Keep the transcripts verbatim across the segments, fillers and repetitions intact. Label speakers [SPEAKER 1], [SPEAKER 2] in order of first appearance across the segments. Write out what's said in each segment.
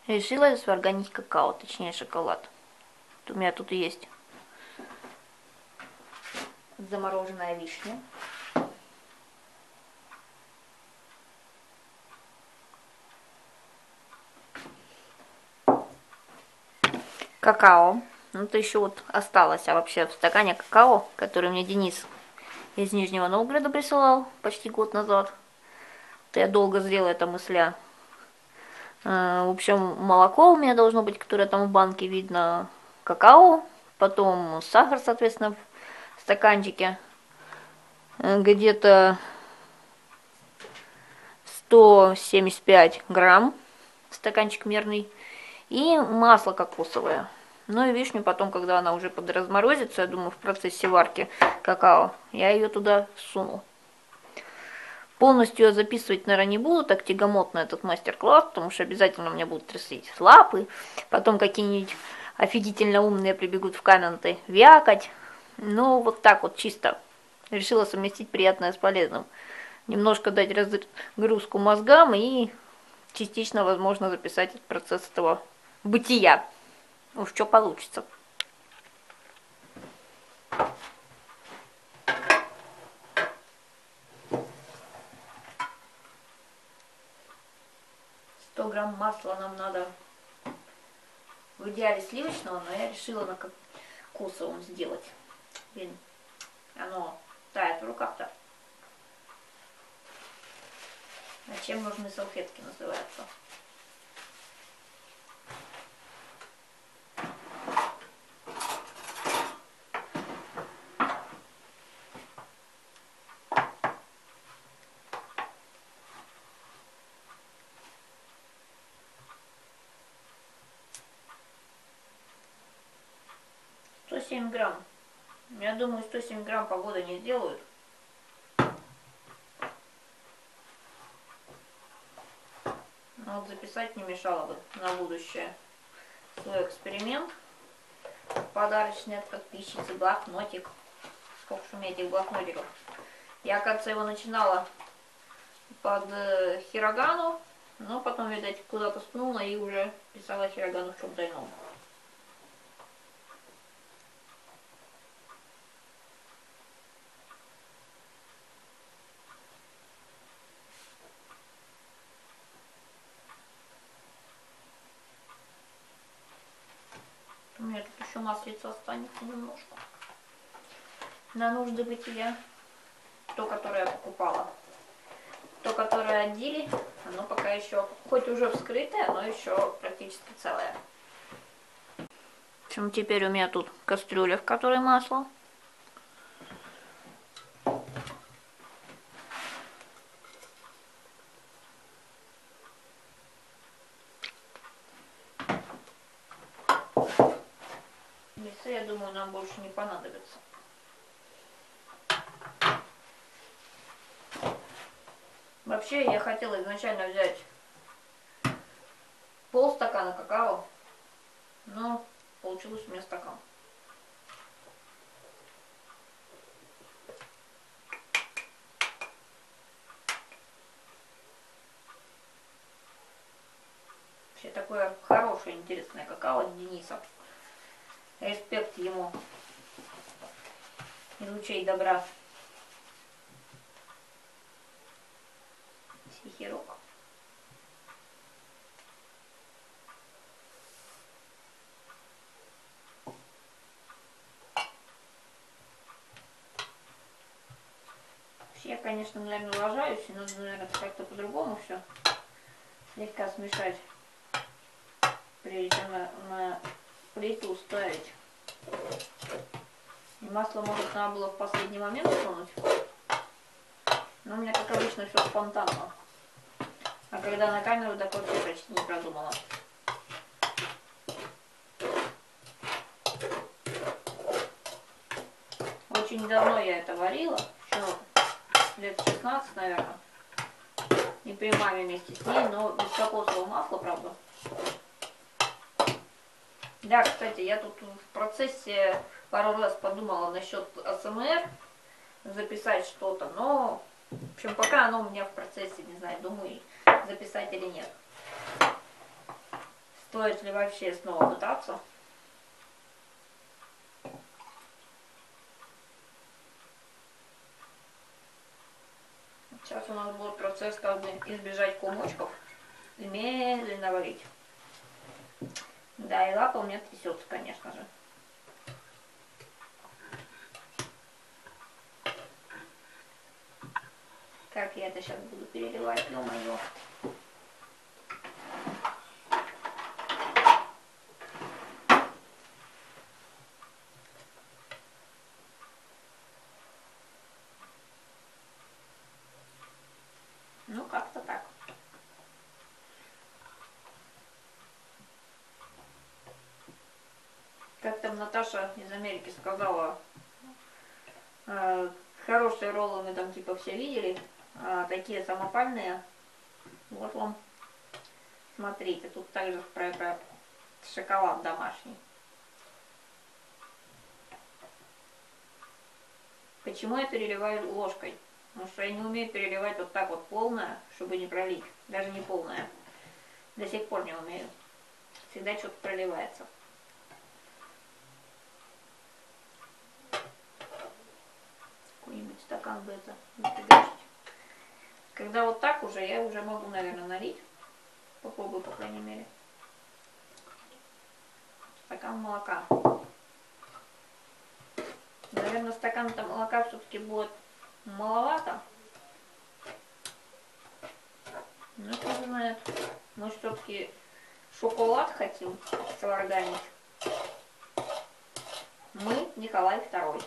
[SPEAKER 1] Решила сварганить какао, точнее шоколад. Вот у меня тут есть замороженная вишня. Какао. Ну, это еще вот осталось. А вообще в стакане какао, который мне Денис из Нижнего Новгорода присылал почти год назад. То я долго сделала это мысля. В общем, молоко у меня должно быть, которое там в банке видно, какао, потом сахар, соответственно, в стаканчике, где-то сто семьдесят пять грамм, стаканчик мерный, и масло кокосовое. Ну и вишню потом, когда она уже подразморозится, я думаю, в процессе варки какао, я ее туда суну. Полностью я записывать, наверное, не буду, так тягомотно этот мастер-класс, потому что обязательно у меня будут трясить лапы, потом какие-нибудь офигительно умные прибегут в комменты вякать. Ну, вот так вот чисто. Решила совместить приятное с полезным. Немножко дать разгрузку мозгам и частично, возможно, записать этот процесс этого бытия. Уж что получится. сто грамм масла нам надо в идеале сливочного, но я решила на кокосовом сделать. Блин, оно тает в руках-то. Зачем нужны салфетки, называется. сто семь грамм. Я думаю, сто семь грамм погода не сделают. Но вот записать не мешало бы на будущее свой эксперимент. Подарочный от подписчицы блокнотик. Сколько же у меня этих блокнотиков. Я, кажется, его начинала под э, хирогану, но потом, видать, куда-то спнула и уже писала хирогану в чем-то ином. У меня тут еще маслица останется немножко. На нужды бытия. То, которое я покупала. То, которое отдели, оно пока еще, хоть уже вскрытое, но еще практически целое. В общем, теперь у меня тут кастрюля, в которой масло. Мясо, я думаю, нам больше не понадобится. Вообще, я хотела изначально взять полстакана какао, но получилось у меня стакан. Вообще, такое хорошее, интересное какао от Дениса. Респект ему и лучей добра. Сихирок. Я, конечно, наверное, ложаюсь, и надо, наверное, как-то по-другому все слегка смешать, прежде чем на, на плиту ставить. И масло, может, надо было в последний момент сунуть, но у меня, как обычно, все спонтанно. А когда на камеру, так вообще почти не продумала. Очень давно я это варила, еще лет шестнадцать, наверное. И при маме вместе с ней, но без кокосового масла, правда. Да, кстати, я тут в процессе пару раз подумала насчет а эс эм эр, записать что-то, но, в общем, пока оно у меня в процессе, не знаю, думаю, записать или нет. Стоит ли вообще снова пытаться? Сейчас у нас будет процесс, как бы избежать комочков и медленно варить. Да, и лапа у меня трясется, конечно же. Как я это сейчас буду переливать, ё-моё. Ну, как-то так. Как там Наташа из Америки сказала, э, хорошие роллы мы там типа все видели, а такие самопальные. Вот вам, смотрите, тут также про, про шоколад домашний. Почему я переливаю ложкой? Потому что я не умею переливать вот так вот полное, чтобы не пролить. Даже не полное. До сих пор не умею. Всегда что-то проливается. Какой-нибудь стакан бы это выпрыгать. Когда вот так уже, я уже могу, наверное, налить. Попробую, по крайней мере. Стакан молока. Наверное, стакан-то молока все-таки будет маловато. Ну, кто знает. Мы все-таки шоколад хотим сварганить. Мы Николай второй.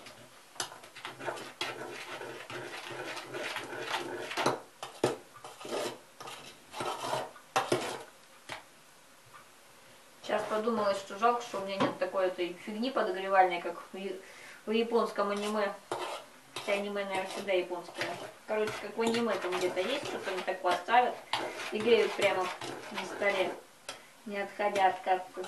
[SPEAKER 1] Сейчас подумалось, что жалко, что у меня нет такой этой фигни подогревальной, как в, в японском аниме. Хотя аниме, наверное, всегда японское. Короче, как в аниме там где-то есть, что-то они так поставят и греют прямо на столе, не отходя от кассы.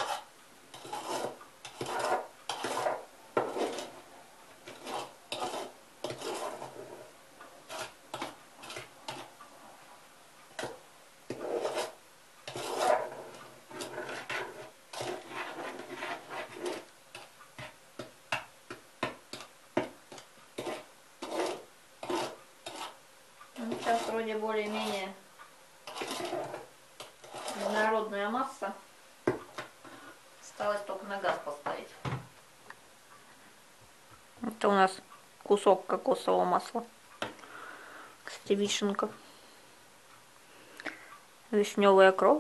[SPEAKER 1] Сейчас вроде более-менее однородная масса. Осталось только на газ поставить. Это у нас кусок кокосового масла. Кстати, вишенка. Вишневая кровь.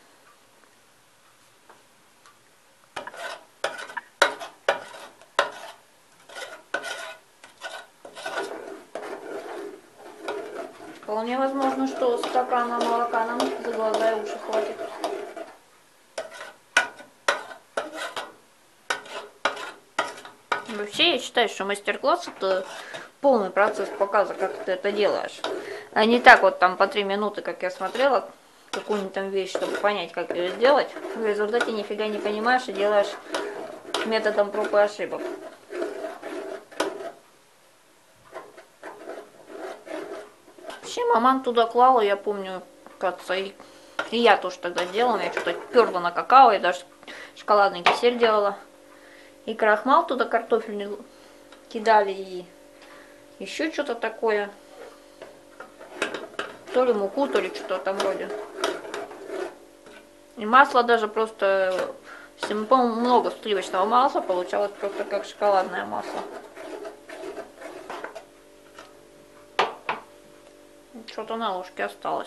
[SPEAKER 1] Вполне возможно, что стакана молока нам за глаза и уши хватит. Вообще, я считаю, что мастер-класс это полный процесс показа, как ты это делаешь. А не так вот там по три минуты, как я смотрела, какую-нибудь там вещь, чтобы понять, как ее сделать. В результате нифига не понимаешь и делаешь методом проб и ошибок. Вообще, маман туда клала, я помню, кажется, и, и я тоже тогда делала. Я что-то перла на какао, и даже шоколадный кисель делала. И крахмал туда картофельный кидали, и еще что-то такое. То ли муку, то ли что-то там вроде. И масло даже просто, по-моему, много сливочного масла получалось просто как шоколадное масло. Что-то на ложке осталось.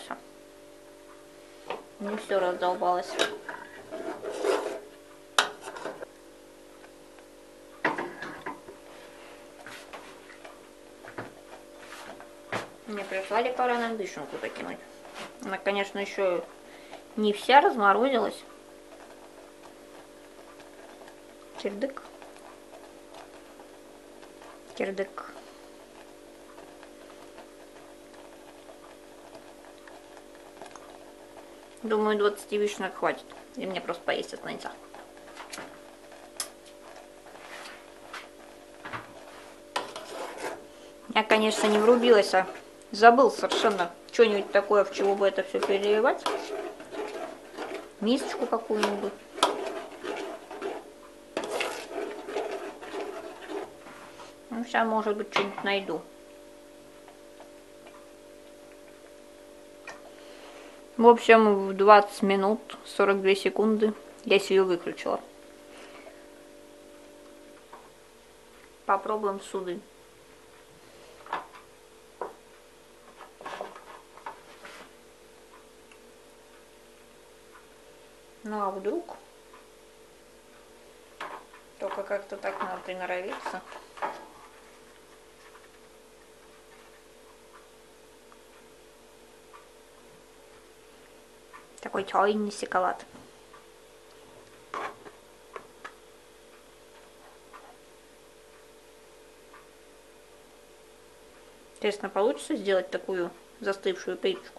[SPEAKER 1] Не все раздолбалось. Мне прислали пора на вишенку закинуть. Она, конечно, еще не вся разморозилась. Кирдык. Кирдык. Думаю, двадцати вишенок хватит. И мне просто поесть останется. Я, конечно, не врубилась, а забыл совершенно что-нибудь такое, в чего бы это все переливать. мисочку какую-нибудь. Ну, сейчас, может быть, что-нибудь найду. В общем, в двадцать минут сорок две секунды я себе выключила. Попробуем суды. Ну а вдруг? Только как-то так надо приноровиться. Такой чайный шоколад. Интересно, получится сделать такую застывшую плиточку?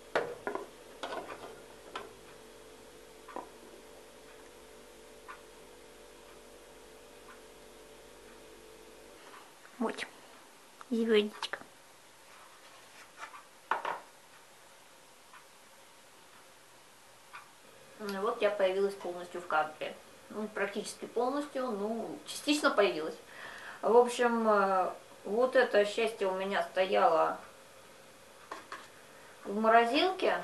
[SPEAKER 1] Вот, звездочка. Вот я появилась полностью в кадре. Ну, практически полностью, ну, частично появилась. В общем, вот это счастье у меня стояло в морозилке.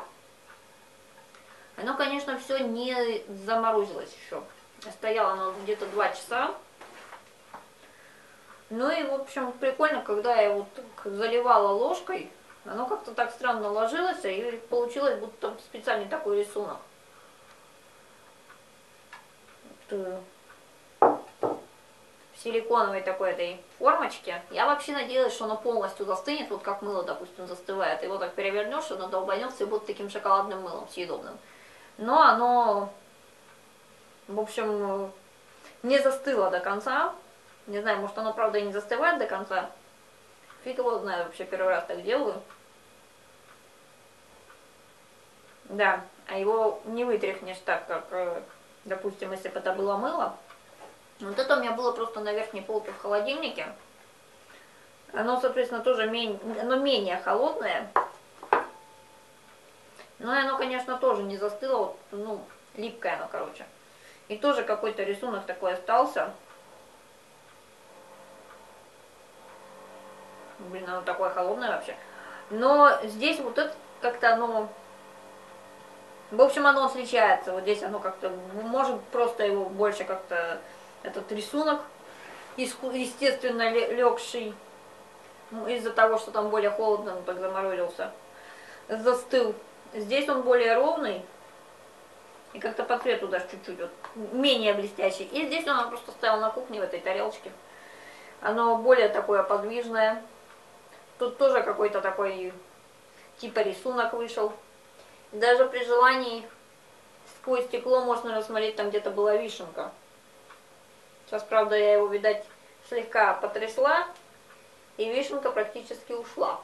[SPEAKER 1] Оно, конечно, все не заморозилось еще. Стояло оно где-то два часа. Ну и, в общем, прикольно, когда я вот заливала ложкой, оно как-то так странно ложилось, и получилось будто специальный такой рисунок. В силиконовой такой этой формочке. Я вообще надеялась, что оно полностью застынет, вот как мыло, допустим, застывает. Его так перевернешь, оно долбанется и будет таким шоколадным мылом съедобным. Но оно, в общем, не застыло до конца. Не знаю, может оно, правда, и не застывает до конца. Фиг его знаю, вообще первый раз так делаю. Да, а его не вытряхнешь так, как, допустим, если бы это было мыло. Вот это у меня было просто на верхней полке в холодильнике. Оно, соответственно, тоже менее, оно менее холодное. Но оно, конечно, тоже не застыло, вот, ну, липкое оно, короче. И тоже какой-то рисунок такой остался. Блин, оно такое холодное вообще. Но здесь вот это как-то оно... В общем, оно отличается. Вот здесь оно как-то... Может, просто его больше как-то... Этот рисунок, естественно, легший. Ну, из-за того, что там более холодно, он так заморозился. Застыл. Здесь он более ровный. И как-то по цвету даже чуть-чуть вот, менее блестящий. И здесь он просто стоял на кухне в этой тарелочке. Оно более такое подвижное. Тут тоже какой-то такой типа рисунок вышел. Даже при желании сквозь стекло можно рассмотреть, там где-то была вишенка. Сейчас, правда, я его, видать, слегка потрясла, и вишенка практически ушла.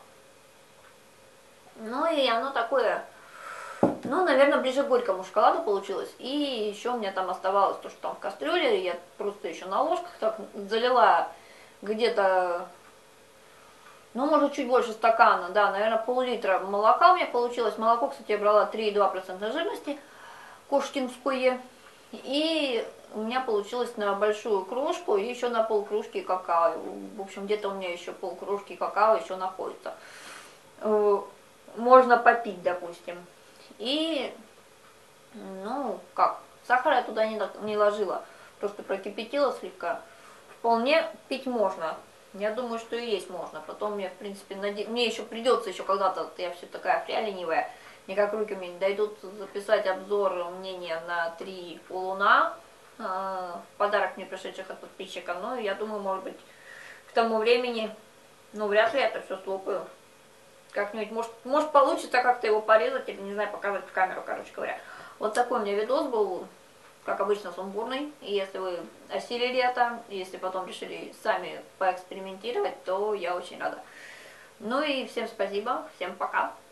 [SPEAKER 1] Ну и оно такое, ну, наверное, ближе к горькому шоколаду получилось. И еще у меня там оставалось то, что там в кастрюле, я просто еще на ложках так залила где-то, ну, может, чуть больше стакана, да, наверное, пол-литра молока у меня получилось. Молоко, кстати, я брала три и два десятых процента жирности, кошкинское. И у меня получилось на большую кружку и еще на полкружки какао. В общем, где-то у меня еще полкружки какао еще находится. Можно попить, допустим. И, ну, как, сахара я туда не, не ложила, просто прокипятила слегка. Вполне пить можно. Я думаю, что и есть можно. Потом мне, в принципе, наде... мне еще придется еще когда-то, я все такая фря ленивая, никак руки мне не дойдут, записать обзор мнения на три полуна, э, в подарок мне пришедших от подписчика. Но я думаю, может быть, к тому времени, ну, вряд ли я это все слопаю. Как-нибудь, может, может получится как-то его порезать или, не знаю, показать в камеру, короче говоря. Вот такой у меня видос был, как обычно, сумбурный. И если вы осилили это, если потом решили сами поэкспериментировать, то я очень рада. Ну и всем спасибо, всем пока.